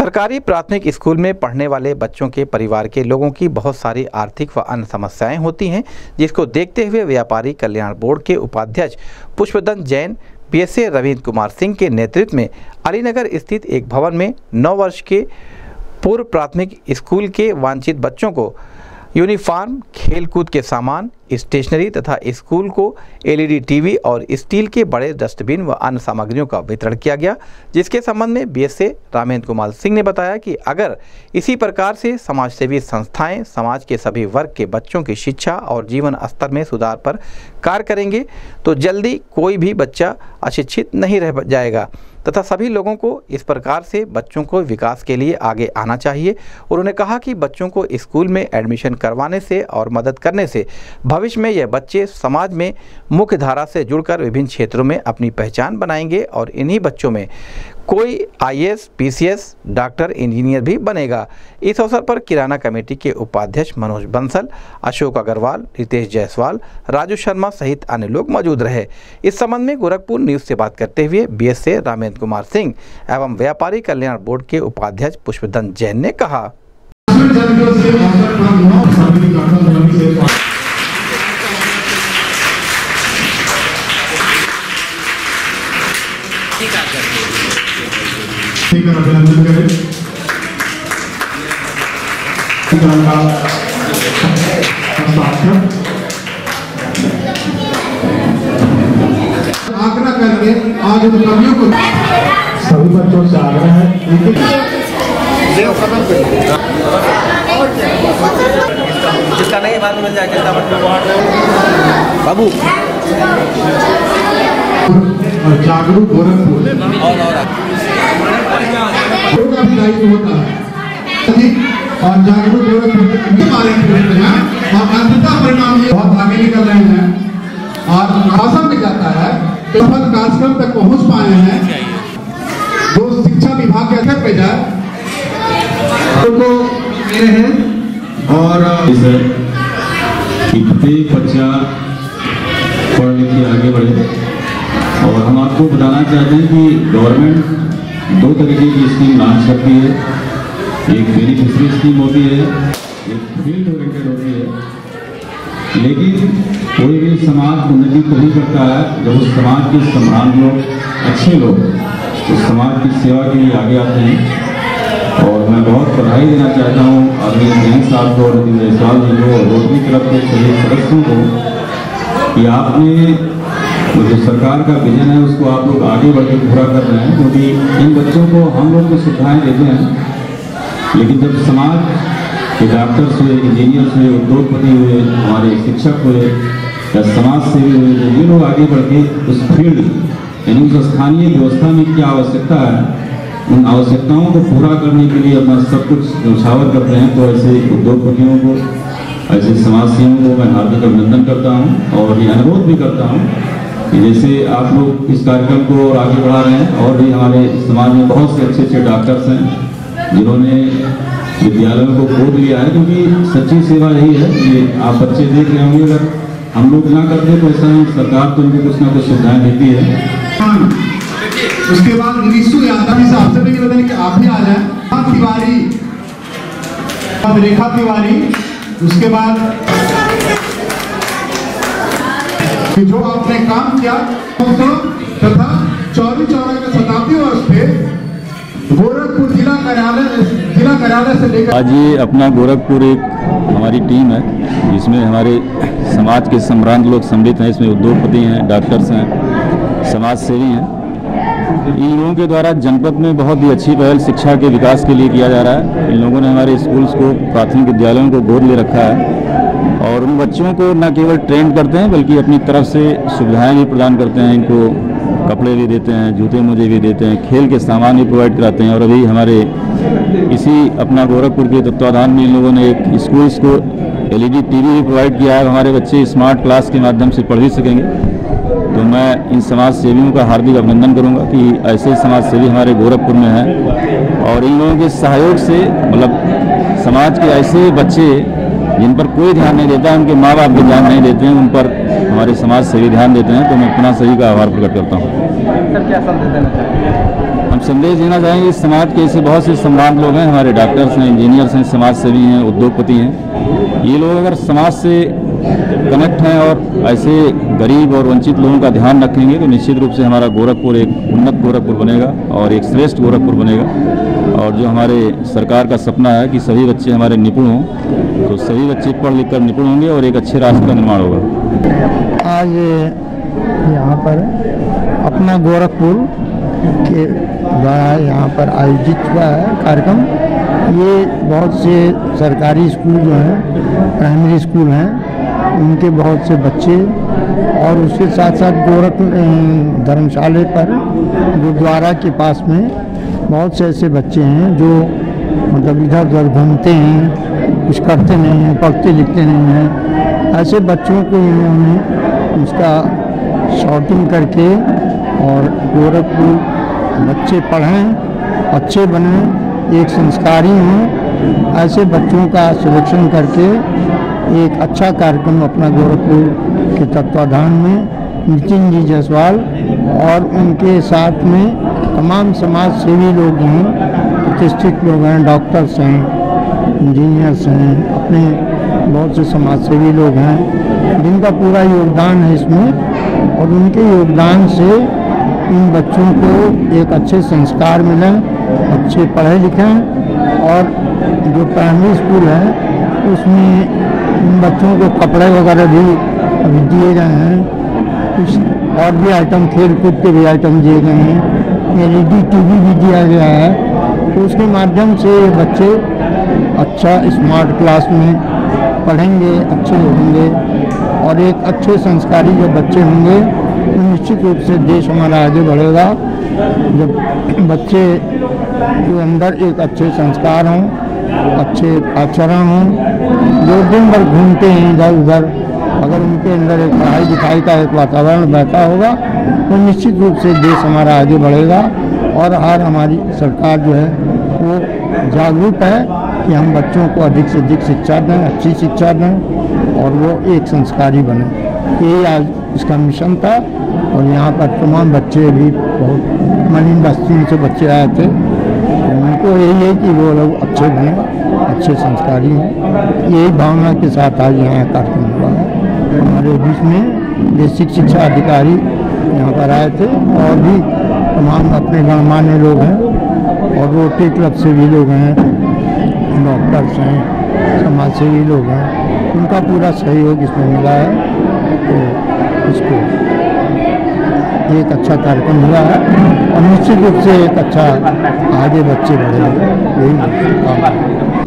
सरकारी प्राथमिक स्कूल में पढ़ने वाले बच्चों के परिवार के लोगों की बहुत सारी आर्थिक व अन्य समस्याएं होती हैं, जिसको देखते हुए व्यापारी कल्याण बोर्ड के उपाध्यक्ष पुष्पदंत जैन बीएसए रविंद्र कुमार सिंह के नेतृत्व में अलीनगर स्थित एक भवन में 9 वर्ष के पूर्व प्राथमिक स्कूल के वांछित बच्चों को यूनिफॉर्म, खेलकूद के सामान, स्टेशनरी तथा स्कूल को एलईडी टीवी और स्टील के बड़े डस्टबिन व अन्य सामग्रियों का वितरण किया गया। जिसके संबंध में बीएसए रविंद्र कुमार सिंह ने बताया कि अगर इसी प्रकार से समाजसेवी संस्थाएं समाज के सभी वर्ग के बच्चों की शिक्षा और जीवन स्तर में सुधार पर कार्य करेंगे तो जल्दी कोई भी बच्चा अशिक्षित नहीं रह जाएगा तथा सभी लोगों को इस प्रकार से बच्चों को विकास के लिए आगे आना चाहिए। उन्होंने कहा कि बच्चों को स्कूल में एडमिशन करवाने से और मदद करने से भविष्य में यह बच्चे समाज में मुख्य धारा से जुड़कर विभिन्न क्षेत्रों में अपनी पहचान बनाएंगे और इन्हीं बच्चों में कोई आईएएस, पीसीएस, डॉक्टर, इंजीनियर भी बनेगा। इस अवसर पर किराना कमेटी के उपाध्यक्ष मनोज बंसल, अशोक अग्रवाल, रितेश जायसवाल, राजू शर्मा सहित अन्य लोग मौजूद रहे। इस संबंध में गोरखपुर न्यूज से बात करते हुए बीएसए रविंद्र कुमार सिंह एवं व्यापारी कल्याण बोर्ड के उपाध्यक्ष पुष्पदंत जैन ने कहा। अभिनंदन करें। आग्रह करके आज उन कवियों को सभी बच्चों से आग्रह है जिसका नहीं बाद में जाके बाबू और जागरूक गोरखपुर का भी दायित्व होता है और जागरूक गोरखपुर के बारे में और अंततः परिणाम ये बहुत आगे निकल रहे हैं और आशा में जाता है कि सफल कार्यक्रम तक पहुंच पाए हैं। जो शिक्षा विभाग के अध्यक्ष पे जाए उनको मेरे हैं और प्रत्येक बच्चा पढ़ लिख के आगे बढ़े। और हम आपको बताना चाहते हैं कि गवर्नमेंट 2 तरीके की स्कीम लॉन्च करती है। एक बेनिफिशियरी स्कीम होती है, एक फील्ड ओरिएंटेड होती है। लेकिन कोई भी समाज उन्नति तभी करता है जब उस समाज के सम्मान लोग, अच्छे लोग उस समाज की सेवा के लिए आगे आते हैं। और मैं बहुत बधाई देना चाहता हूँ आदरणीय जैन साहब को और जायसवाल जी को और रोटरी क्लब के सभी सदस्यों को कि आपने जो सरकार का विजन है उसको आप लोग आगे बढ़ के पूरा कर रहे हैं। क्योंकि इन बच्चों को हम लोग तो सुविधाएं देते हैं, लेकिन जब समाज के डॉक्टर्स हुए, इंजीनियर्स हुए, उद्योगपति हुए, हमारे शिक्षक हुए या समाज सेवी हुए, तो ये लोग आगे बढ़ के उस फील्ड यानी उस स्थानीय व्यवस्था में क्या आवश्यकता है उन आवश्यकताओं को पूरा करने के लिए अपना सब कुछ न्यौछावर करते हैं। तो ऐसे उद्योगपतियों को, ऐसे समाज सेवियों को मैं हार्दिक अभिनंदन करता हूँ और ये अनुरोध भी करता हूँ कि जैसे आप लोग इस कार्यक्रम को और आगे बढ़ा रहे हैं और भी हमारे समाज में बहुत से अच्छे अच्छे डॉक्टर्स हैं जिन्होंने विद्यालयों को गोद लिया है। क्योंकि सच्ची सेवा यही है कि आप बच्चे देख रहे होंगे, अगर हम लोग ना करते तो ऐसा नहीं, सरकार तो उनको कुछ ना कुछ सुविधाएं देती है। उसके बाद विशु यात्रा भी आपसे भी निवेदन है कि आप भी आ जाएं। तिवारी, रेखा तिवारी, उसके बाद कि जो आपने काम किया तथा चौरी चौरा के शताब्दी वर्ष पे गोरखपुर जिला कार्यालय से लेकर आज ये अपना गोरखपुर एक हमारी टीम है जिसमें हमारे समाज के सम्रांत लोग सम्मिलित हैं। इसमें उद्योगपति हैं, डॉक्टर्स हैं, समाज सेवी हैं। इन लोगों के द्वारा जनपद में बहुत ही अच्छी पहल शिक्षा के विकास के लिए किया जा रहा है। इन लोगों ने हमारे स्कूल्स को, प्राथमिक विद्यालयों को गोद ले रखा है और उन बच्चों को न केवल ट्रेन करते हैं बल्कि अपनी तरफ से सुविधाएं भी प्रदान करते हैं। इनको कपड़े भी देते हैं, जूते मोजे भी देते हैं, खेल के सामान भी प्रोवाइड कराते हैं। और अभी हमारे इसी अपना गोरखपुर के तत्वाधान में इन लोगों ने एक स्कूल्स को एलईडी टीवी भी प्रोवाइड किया है। हमारे बच्चे स्मार्ट क्लास के माध्यम से पढ़ भी सकेंगे। तो मैं इन समाज सेवियों का हार्दिक अभिनंदन करूंगा कि ऐसे समाज सेवी हमारे गोरखपुर में हैं और इन लोगों के सहयोग से मतलब समाज के ऐसे बच्चे जिन पर कोई ध्यान नहीं देता, उनके माँ बाप भी ध्यान नहीं देते हैं, उन पर हमारे समाज सेवी ध्यान देते हैं। तो मैं पुनः सभी का आभार प्रकट करता हूँ। सर क्या संदेश देना चाहिए? हम संदेश देना चाहेंगे इस समाज के ऐसे बहुत से सम्राट लोग हैं, हमारे डॉक्टर्स हैं, इंजीनियर्स हैं, समाज सेवी हैं, उद्योगपति हैं। ये लोग अगर समाज से कनेक्ट हैं और ऐसे गरीब और वंचित लोगों का ध्यान रखेंगे तो निश्चित रूप से हमारा गोरखपुर एक उन्नत गोरखपुर बनेगा और एक श्रेष्ठ गोरखपुर बनेगा। और जो हमारे सरकार का सपना है कि सभी बच्चे हमारे निपुण हों, तो सभी बच्चे पढ़ लिख कर निपुण होंगे और एक अच्छे राष्ट्र का निर्माण होगा। आज यहाँ पर अपना गोरखपुर के द्वारा यहाँ पर आयोजित हुआ है कार्यक्रम। ये बहुत से सरकारी स्कूल जो हैं, प्राइमरी स्कूल हैं, उनके बहुत से बच्चे और उसके साथ साथ गोरख धर्मशाला पर गुरुद्वारा के पास में बहुत से ऐसे बच्चे हैं जो मतलब इधर उधर घूमते हैं, कुछ करते नहीं हैं, पढ़ते लिखते नहीं हैं। ऐसे बच्चों को इन्होंने उसका शॉर्टिंग करके और गोरखपुर बच्चे पढ़ें, अच्छे बने, एक संस्कारी हों, ऐसे बच्चों का सिलेक्शन करके एक अच्छा कार्यक्रम अपना गोरखपुर के तत्वाधान में नितिन जी जायसवाल और उनके साथ में तमाम समाज सेवी लोग हैं, प्रतिष्ठित लोग हैं, डॉक्टर्स हैं, इंजीनियर्स हैं, अपने बहुत से समाज सेवी लोग हैं जिनका पूरा योगदान है इसमें। और उनके योगदान से इन बच्चों को एक अच्छे संस्कार मिलें, अच्छे पढ़े लिखें। और जो प्राइमरी स्कूल है उसमें इन बच्चों को कपड़े वगैरह भी अभी दिए गए हैं, कुछ और भी आइटम, खेल कूद के भी आइटम दिए गए हैं, LED TV भी दिया गया है। तो उसके माध्यम से ये बच्चे अच्छा स्मार्ट क्लास में पढ़ेंगे, अच्छे होंगे और एक अच्छे संस्कारी जो बच्चे होंगे तो निश्चित रूप से देश हमारा आगे बढ़ेगा। जब बच्चे के अंदर एक अच्छे संस्कार हों, अच्छे आचरण हों, जो दिन भर घूमते हैं इधर उधर, अगर उनके अंदर एक पढ़ाई लिखाई का एक वातावरण बहता होगा तो निश्चित रूप से देश हमारा आगे बढ़ेगा। और हर हमारी सरकार जो है वो जागरूक है कि हम बच्चों को अधिक से अधिक शिक्षा दें, अच्छी शिक्षा दें और वो एक संस्कारी बने। ये आज इसका मिशन था। और यहाँ पर तमाम बच्चे भी बहुत मलिन बस्तियों से बच्चे आए थे, तो उनको यही है कि वो लोग अच्छे बने, अच्छे संस्कारी हों। यही भावना के साथ आज यहाँ कार्यक्रम हुआ है। हमारे बीच में बेसिक शिक्षा अधिकारी यहाँ पर आए थे और भी तमाम अपने गणमान्य लोग हैं और रोटरी क्लब से भी लोग हैं, डॉक्टर्स हैं, समाज सेवी लोग हैं, उनका पूरा सहयोग इसमें मिला है। तो इसको एक अच्छा कार्यक्रम हुआ है और निश्चित रूप से एक अच्छा आगे बच्चे बढ़ेंगे, यही काम है।